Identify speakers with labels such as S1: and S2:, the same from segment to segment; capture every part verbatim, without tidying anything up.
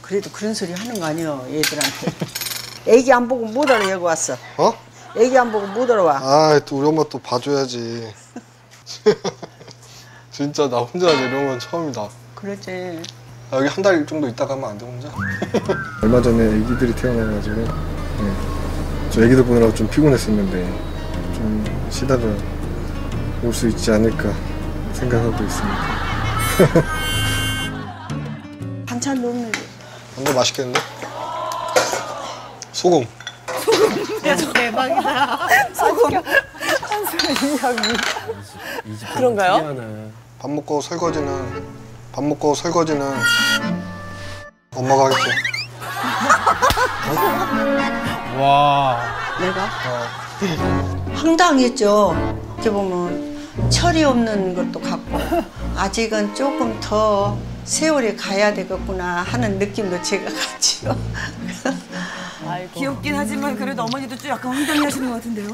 S1: 그래도 그런 소리 하는 거 아니에요, 얘들한테. 애기 안 보고 못 알아, 여기 왔어.
S2: 어?
S1: 애기 안 보고 못 알아와.
S2: 아, 또 우리 엄마 또 봐줘야지. 진짜 나 혼자 내려온 건 처음이다.
S1: 그렇지.
S2: 아, 여기 한 달 정도 있다 가면 안 돼, 혼자? 얼마 전에 애기들이 태어나가지고 네. 저 애기들 보느라고 좀 피곤했었는데 좀 쉬다가 올 수 있지 않을까 생각하고 있습니다.
S1: 반찬도 없는데.
S2: 완전 맛있겠는데? 소금.
S3: 소금 대박이다. 소금.
S4: 그런가요?
S2: 밥 먹고 설거지는 밥 먹고 설거지는 엄마가 할게.
S5: 와.
S1: 내가?
S2: 어.
S1: 황당했죠. 이렇게 보면 철이 없는 것도 같고 아직은 조금 더 세월이 가야 되겠구나 하는 느낌도 제가 같지요.
S3: 귀엽긴 하지만 그래도 어머니도 좀 약간 황당해 하시는 것 같은데요?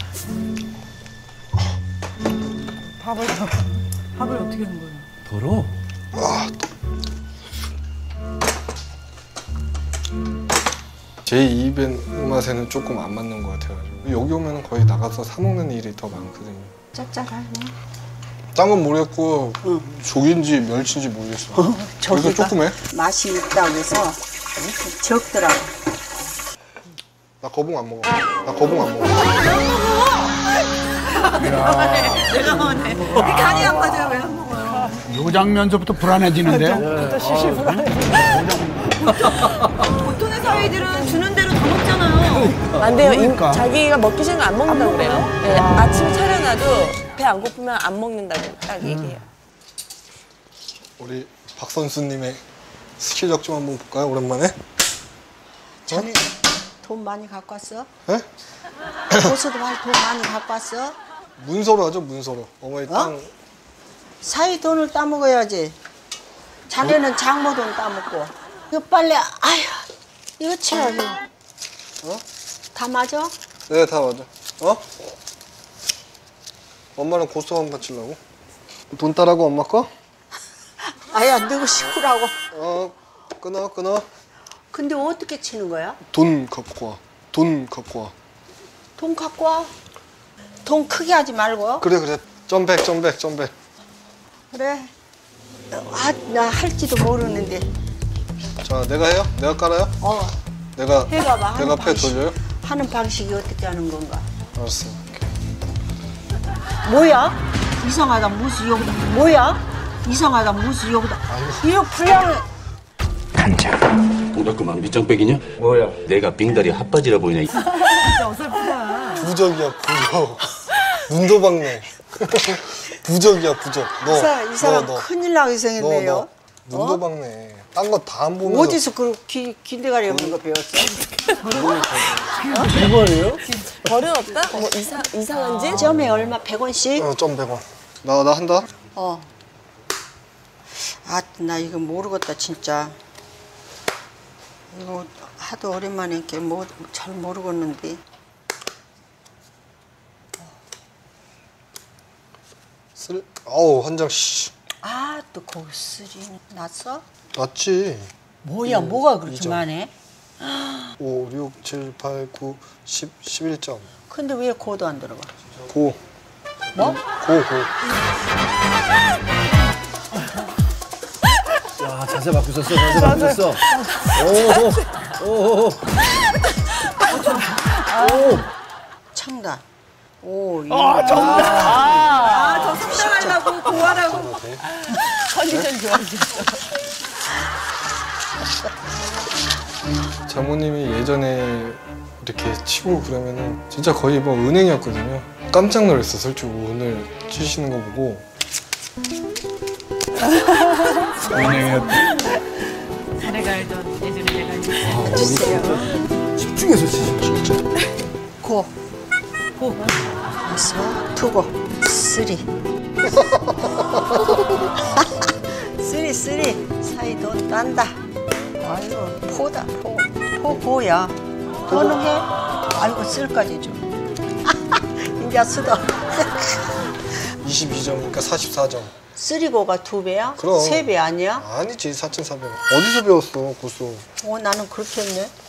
S3: 밥을 더 밥을 어떻게 하는 거예요?
S5: 더러?
S2: 아, 제 입맛에는 조금 안 맞는 것 같아가지고 여기 오면 거의 나가서 사 먹는 일이 더 많거든요.
S1: 짭짤하네.
S2: 딴 건 모르겠고
S1: 응.
S2: 조기인지 멸치인지 모르겠어.
S1: 어,
S2: 이거 조금 해?
S1: 맛이 있다고 해서 적더라고.
S2: 나 거봉 안 먹어. 나 거봉 안 먹어.
S3: 내가 먹네. 간이 안 맞아요. 왜 안 먹어요?
S5: 요 장면서부터 불안해지는데요?
S3: 보통의 사위들은 주는 대로 다 먹잖아요.
S4: 안 돼요.
S5: 그러니까.
S4: 임- 자기가 먹기 싫으면 안 먹는다고 그래요. 네, 아침 차려놔도 배 안 고프면 안 먹는다고 딱 얘기해요.
S2: 우리 박 선수님의 스킬력 좀 한번 볼까요? 오랜만에.
S1: 자네 돈 많이 갖고 왔어?
S2: 에?
S1: 고수도 많이 돈 많이 갖고 왔어?
S2: 문서로 하죠, 문서로. 어머니 땅.
S1: 어? 사위 돈을 따먹어야지. 자네는 장모 돈 따먹고. 이거 빨래, 아휴, 이거 채야지.
S2: 어?
S1: 다 맞아?
S2: 네, 다 맞아. 어? 엄마랑 고소한 바치려고? 돈 따라고 엄마 거?
S1: 아야, 누구 식구라고.
S2: 어, 끊어, 끊어.
S1: 근데 어떻게 치는 거야?
S2: 돈 갖고 와. 돈 갖고 와.
S1: 돈 갖고 와. 돈 크게 하지 말고.
S2: 그래, 그래. 점백, 점백, 점백.
S1: 그래. 아, 나 할지도 모르는데.
S2: 자, 내가 해요? 내가 깔아요?
S1: 어,
S2: 내가,
S1: 해봐봐.
S2: 내가
S1: 하는
S2: 패
S1: 방식.
S2: 돌려요?
S1: 하는 방식이 어떻게 하는 건가?
S2: 알았어.
S1: 뭐야? 이상하다, 무슨 여기다. 뭐야? 이상하다, 무슨 여기다. 이거 불량을.
S6: 동작그만 밑장빼기냐? 뭐야? 내가 빙다리 핫바지라 보이냐?
S3: 진짜 어설프다.
S2: 부적이야, 부적. 눈도 박네. 부적이야, 부적. 너,
S1: 이 사람, 이 사람
S2: 너, 너.
S1: 큰일 나게
S2: 너,
S1: 생겼네요.
S2: 너. 눈도
S1: 어?
S2: 박네. 딴 거 다 안 보면서.
S1: 어디서 그 기, 긴대가리 없는 거 배웠어?
S4: 벌은 없다? 뭐 이상, 이상한지?
S1: 점에 얼마? 백 원씩?
S2: 어, 점 백 원. 나, 나 한다?
S1: 어. 아, 나 이거 모르겠다, 진짜. 이거 하도 오랜만에 이렇게 뭐, 잘 모르겠는데.
S2: 쓸, 어우, 한 장, 씨.
S1: 아, 또 거기 쓰리 났어?
S2: 맞지?
S1: 뭐야, 뭐가 그렇게
S2: 이 점.
S1: 많해?
S2: 오, 육, 칠, 팔, 구, 십, 십일 점.
S1: 근데 왜 고도 안 들어가?
S2: 고.
S1: 뭐?
S2: 고, 고.
S7: 야, 자세 바꾸셨어, 자세 바꾸셨어. 오, 오, 오.
S1: 창단. 오, 이거.
S3: 아, 저 성장하려고 고하라고.
S4: 컨디션 좋아지셨어.
S2: 장모님이 예전에 이렇게 치고 그러면은 진짜 거의 뭐 은행이었거든요. 깜짝 놀랐어, 솔직히 오늘 치시는 거 보고.
S5: 은행이었다.
S3: 자네가 알던 예전에 내가 이제
S1: 주세요.
S7: 집중해서 치시죠.
S2: 진짜.
S1: 고. 고. 그래서 투고. 쓰리. 쓰리, 쓰리. 사이 돈 딴다. 아이고, 포다, 포. 포, 포야. 돈은 해. 아이고, 쓸까지 좀. 이제 쓰다.
S2: 이십이 점이니까 사십사 점.
S1: 쓰리고가 두 배야?
S2: 그럼.
S1: 세 배 아니야?
S2: 아니지 사천사백 원. 어디서 배웠어 고수?
S1: 어 나는 그렇게 했네.